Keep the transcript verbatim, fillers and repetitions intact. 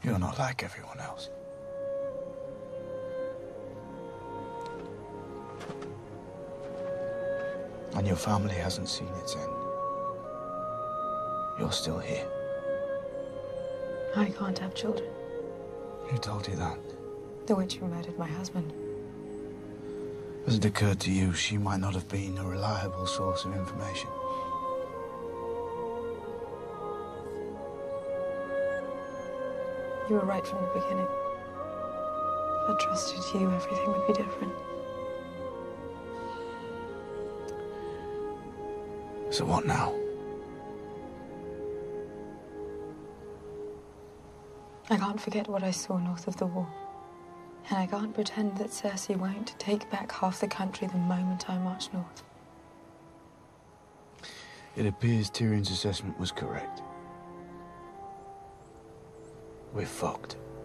You're not like everyone else. And your family hasn't seen its end. You're still here. I can't have children. Who told you that? The witch who murdered my husband. Has it occurred to you she might not have been a reliable source of information? You were right from the beginning. If I trusted you, everything would be different. So what now? I can't forget what I saw north of the wall. And I can't pretend that Cersei won't take back half the country the moment I march north. It appears Tyrion's assessment was correct. We're fucked.